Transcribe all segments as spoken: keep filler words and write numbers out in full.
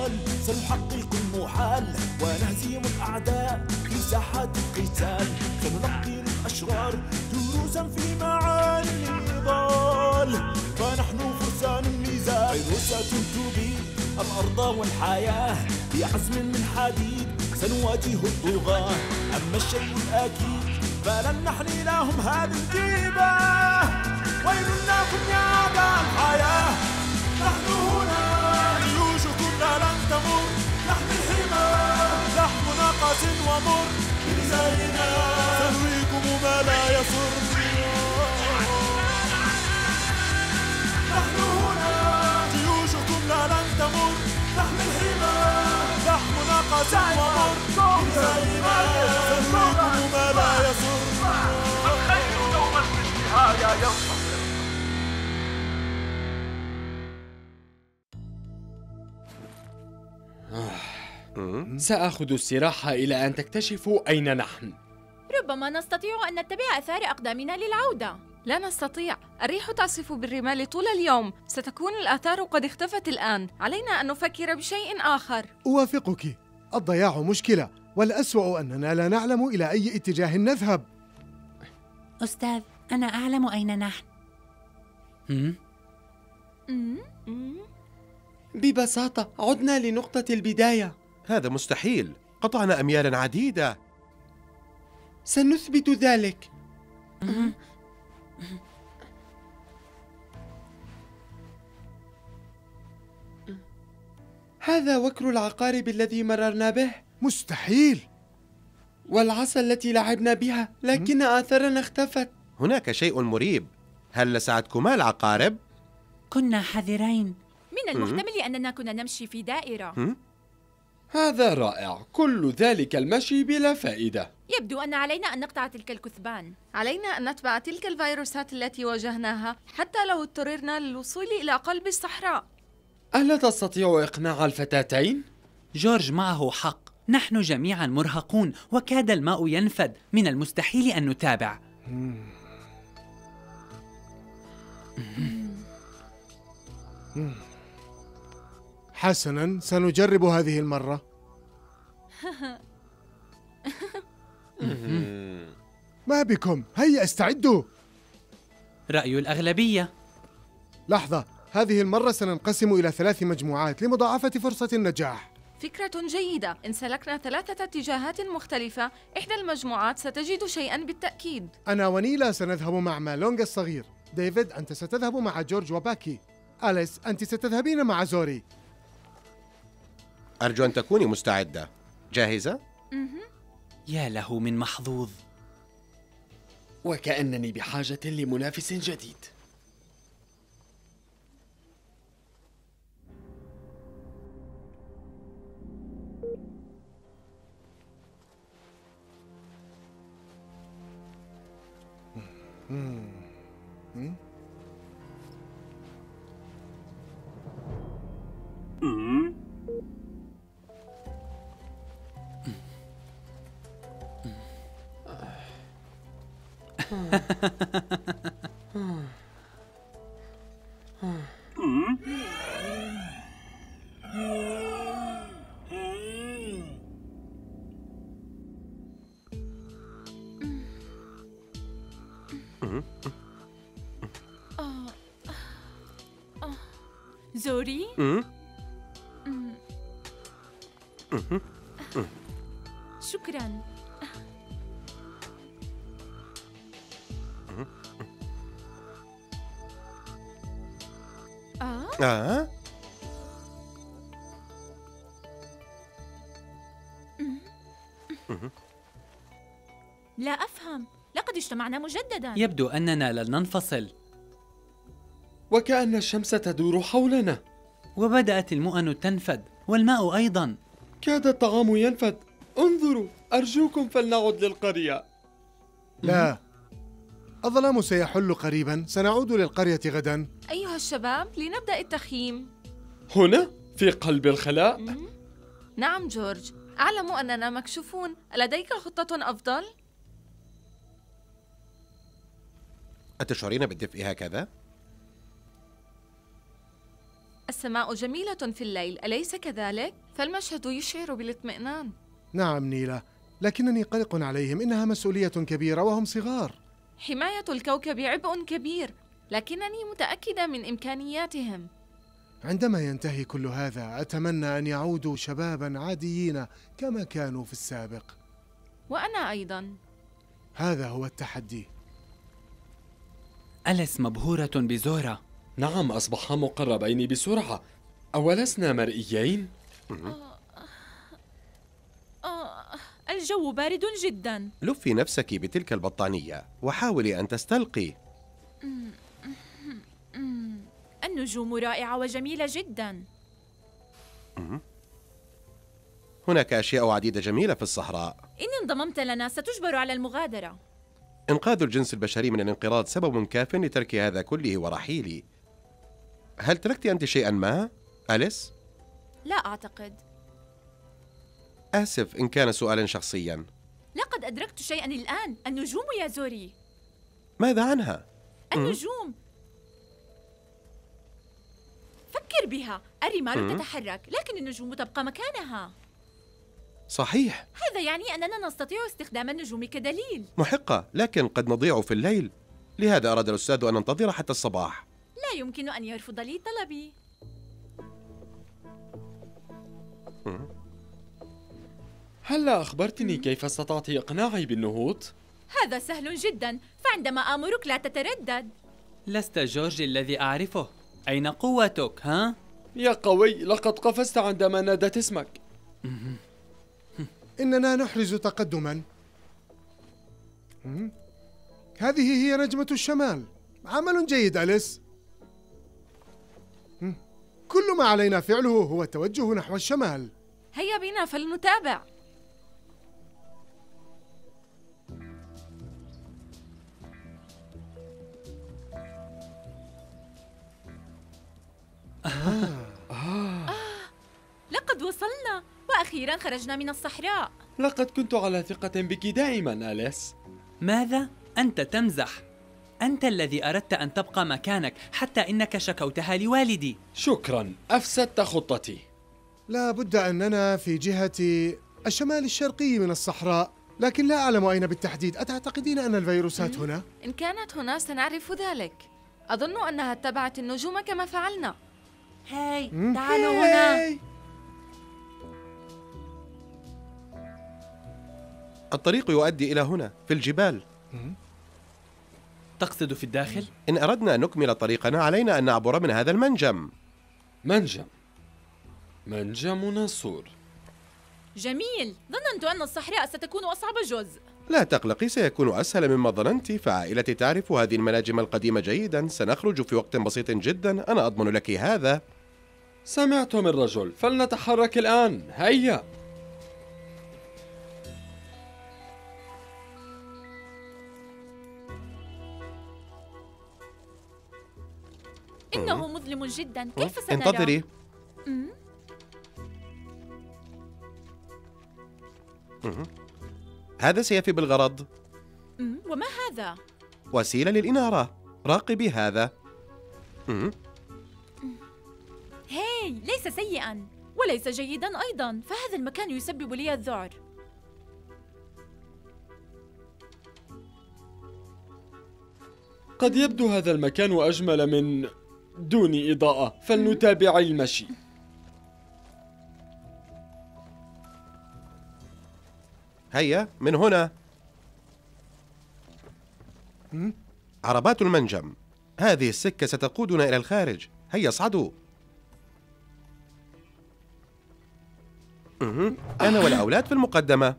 الأبطال، سنحقق المحال ونهزم الأعداء في ساحات القتال. سنلقي للأشرار دروسا في معاني النضال، فنحن فرسان النزال. فيروس تبيد الأرض والحياة بعزم من حديد، سنواجه الطغاة. أما الشيء الأكيد فلن نحني لهم هذه الجيبة. ويل لكم يا أعداء الحياة، نحن هنا جيوشكم لا لن تمر، نحمي الحمى لحمنا قاس ومر، بلساننا سنريكم ما لا يسر. نحن هنا جيوشكم لا لن تمر، نحمي الحمى لحمنا قاس ومر، بلساننا سنريكم ما لا يسر. الخير دوما في النهاية ينتصر. سأخذ السراحة إلى أن تكتشفوا أين نحن. ربما نستطيع أن نتبع أثار أقدامنا للعودة. لا نستطيع، الريح تعصف بالرمال طول اليوم، ستكون الآثار قد اختفت الآن، علينا أن نفكر بشيء آخر. أوافقك، الضياع مشكلة، والأسوأ أننا لا نعلم إلى أي اتجاه نذهب. أستاذ، أنا أعلم أين نحن. هم؟ ببساطة عدنا لنقطة البداية. هذا مستحيل، قطعنا أميالا عديدة. سنثبت ذلك. هذا وكر العقارب الذي مررنا به. مستحيل. والعصا التي لعبنا بها، لكن آثارنا اختفت. هناك شيء مريب، هل لسعتكما العقارب؟ كنا حذرين. من المحتمل أننا كنا نمشي في دائرة. هم؟ هذا رائع، كل ذلك المشي بلا فائدة. يبدو أن علينا أن نقطع تلك الكثبان. علينا أن نتبع تلك الفيروسات التي واجهناها حتى لو اضطررنا للوصول إلى قلب الصحراء. ألا تستطيع إقناع الفتاتين؟ جورج معه حق، نحن جميعا مرهقون وكاد الماء ينفد، من المستحيل أن نتابع. حسناً، سنجرب هذه المرة. ما بكم؟ هيا استعدوا. رأي الأغلبية. لحظة، هذه المرة سننقسم إلى ثلاث مجموعات لمضاعفة فرصة النجاح. فكرة جيدة، إن سلكنا ثلاثة اتجاهات مختلفة، إحدى المجموعات ستجد شيئاً بالتأكيد. أنا ونيلا سنذهب مع مالونغ الصغير. ديفيد، أنت ستذهب مع جورج وباكي. أليس، أنت ستذهبين مع زوري. أرجو أن تكوني مستعدة. جاهزة؟ يا له من محظوظ. وكأنني بحاجة لمنافس جديد. زوري؟ شكراً. آه؟ آه؟ لا أفهم، لقد اجتمعنا مجدداً. يبدو أننا لن ننفصل. وكأن الشمس تدور حولنا. وبدأت المؤن تنفد، والماء أيضاً. كاد الطعام ينفد. انظروا، أرجوكم فلنعد للقرية. لا، الظلام سيحل قريباً، سنعود للقرية غداً. أيها الشباب، لنبدأ التخييم. هنا؟ في قلب الخلاء؟ نعم جورج، أعلم أننا مكشوفون، لديك خطة أفضل؟ أتشعرين بالدفء هكذا؟ السماء جميلة في الليل، أليس كذلك؟ فالمشهد يشعر بالاطمئنان. نعم نيلة، لكنني قلق عليهم، إنها مسؤولية كبيرة وهم صغار. حماية الكوكب عبء كبير، لكنني متأكدة من إمكانياتهم. عندما ينتهي كل هذا أتمنى أن يعودوا شبابا عاديين كما كانوا في السابق. وأنا أيضا. هذا هو التحدي. أليس مبهورة بزورا. نعم، أصبحا مقربين بسرعة. أولسنا مرئيين؟ آه، الجو بارد جدا. لفي نفسك بتلك البطانية وحاولي أن تستلقي. النجوم رائعة وجميلة جدا. هناك أشياء عديدة جميلة في الصحراء. إن انضممت لنا ستجبر على المغادرة. إنقاذ الجنس البشري من الانقراض سبب كاف لترك هذا كله ورحيلي. هل تركت أنت شيئا ما، أليس؟ لا أعتقد. آسف إن كان سؤالا شخصيا. لقد أدركت شيئا الآن. النجوم يا زوري. ماذا عنها؟ النجوم. فكر بها. الرمال مم. تتحرك لكن النجوم تبقى مكانها. صحيح. هذا يعني أننا نستطيع استخدام النجوم كدليل. محقة، لكن قد نضيع في الليل. لهذا أراد الأستاذ أن ننتظر حتى الصباح. لا يمكن أن يرفض لي طلبي. هلا أخبرتني كيف استطعت إقناعي بالنهوض؟ هذا سهل جدا، فعندما آمرك لا تتردد. لست جورج الذي أعرفه. أين قوتك، ها؟ يا قوي، لقد قفزت عندما نادت اسمك. إننا نحرز تقدما. مم. هذه هي نجمة الشمال. عمل جيد أليس. مم. كل ما علينا فعله هو التوجه نحو الشمال. هيا بنا فلنتابع. لقد وصلنا وأخيرا خرجنا من الصحراء. لقد كنت على ثقة بك دائما أليس. ماذا؟ أنت تمزح. أنت الذي أردت أن تبقى مكانك حتى إنك شكوتها لوالدي. شكرا، أفسدت خطتي. لا بد أننا في جهة الشمال الشرقي من الصحراء، لكن لا أعلم أين بالتحديد. أتعتقدين أن الفيروسات هنا؟ إن كانت هنا سنعرف ذلك. أظن أنها اتبعت النجوم كما فعلنا. هاي مم. تعالوا هنا. الطريق يؤدي إلى هنا في الجبال. تقصد في الداخل؟ إن أردنا أن نكمل طريقنا علينا أن نعبر من هذا المنجم. منجم منجم منصور. جميل، ظننت أن الصحراء ستكون أصعب جزء. لا تقلقي، سيكون أسهل مما ظننت، فعائلتي تعرف هذه المناجم القديمة جيدا. سنخرج في وقت بسيط جدا، أنا أضمن لك هذا. سمعت من رجل، فلنتحرك الآن. هيا. إنه مظلم جدا، كيف سنرى؟ انتظري. مم. هذا سيفي بالغرض. مم. وما هذا؟ وسيلة للإنارة. راقبي هذا. مم. هاي، ليس سيئا وليس جيدا أيضا، فهذا المكان يسبب لي الذعر. قد يبدو هذا المكان أجمل من دون إضاءة، فلنتابع المشي. هيا من هنا. عربات المنجم. هذه السكة ستقودنا إلى الخارج. هيا اصعدوا. أنا والأولاد في المقدمة.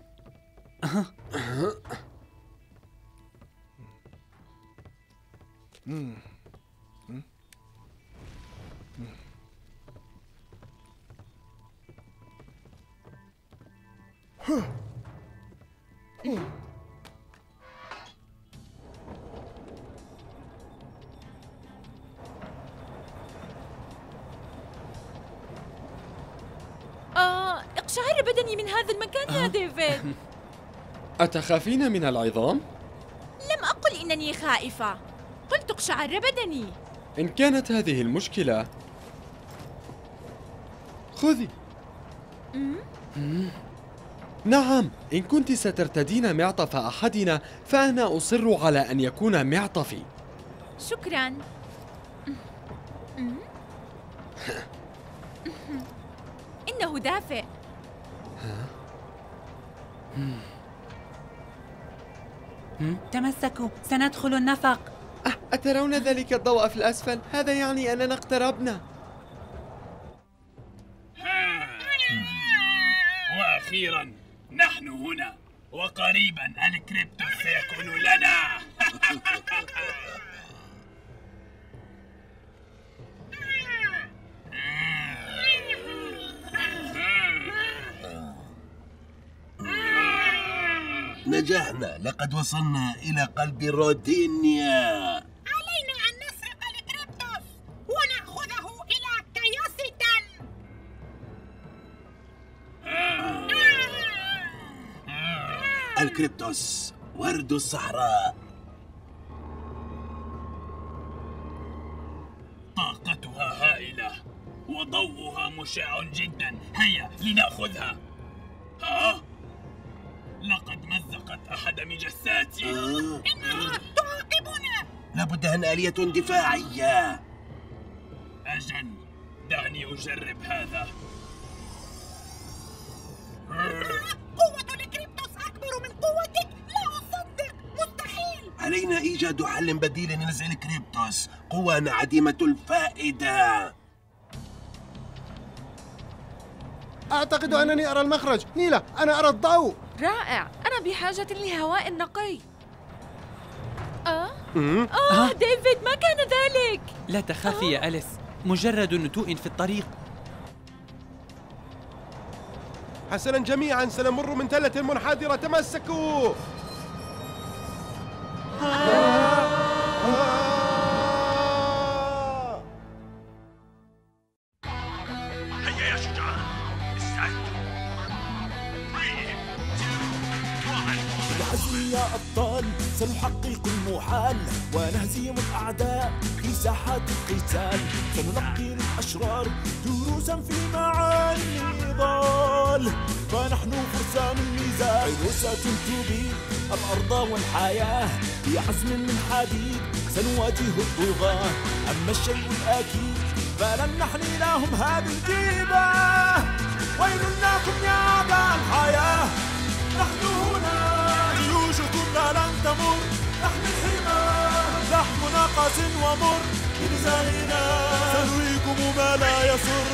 آه، اقشعر بدني من هذا المكان يا ديفيد. أتخافين من العظام؟ لم أقل إنني خائفة، قلت اقشعر بدني. إن كانت هذه المشكلة، خذي. نعم، إن كنت سترتدين معطف أحدنا فأنا أصر على أن يكون معطفي. شكراً. إنه دافئ. تمسكوا، سندخل النفق. أه، أترون ذلك الضوء في الأسفل؟ هذا يعني أننا اقتربنا. وأخيراً نحن هنا، وقريباً الكريبتوس سيكون لنا. نجحنا، لقد وصلنا إلى قلب رودينيا. علينا أن نسرق الكريبتوس ونأخذه إلى كيوسيتان. الكريبتوس ورد الصحراء. طاقتها هائلة وضوءها مشع جدا. هيا لنأخذها. ها؟ لقد مزقت أحد مجساتي. آه. إنها تعاقبنا. لابد أن آلية دفاعية. أجل، دعني أجرب هذا. قوة الكريبتوس أكبر من قوتك. لا أصدق، مستحيل. علينا إيجاد حل بديل لنزع الكريبتوس. قوانا عديمة الفائدة. أعتقد أنني أرى المخرج. نيلا، أنا أرى الضوء. رائع، أنا بحاجة لهواء نقي. آه؟ آه ديفيد، ما كان ذلك. لا تخافي يا أليس، مجرد نتوء في الطريق. حسنا جميعا، سنمر من تلة منحدرة، تمسكوا. هيا يا شجعان، استعدوا. بالعزم يا أبطال سنحقق المحال ونهزم الأعداء في ساحات القتال. سنلقي للأشرار دروسا في معاني النضال، فنحن فرسان النزال. فيروسات تبيد الأرض والحياة بعزم من حديد سنواجه الطغاة. أما الشيء الأكيد فلن نحني لهم هذه الجيبة. ويل لكم يا أعداء الحياة، نحن هنا، جيوشكم لا لن تمر. نحمي الحمى، لحم نقص ومر. بنزالنا سنريكم ما لا يسر.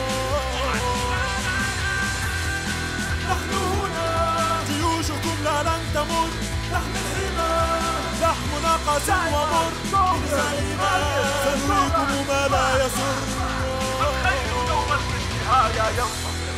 نحن هنا، جيوشكم لا لن تمر. نحمي الحمى، لحم نقص ومر. بنزالنا سنريكم ما لا يسر. الخير دوما في النهاية ينتصر.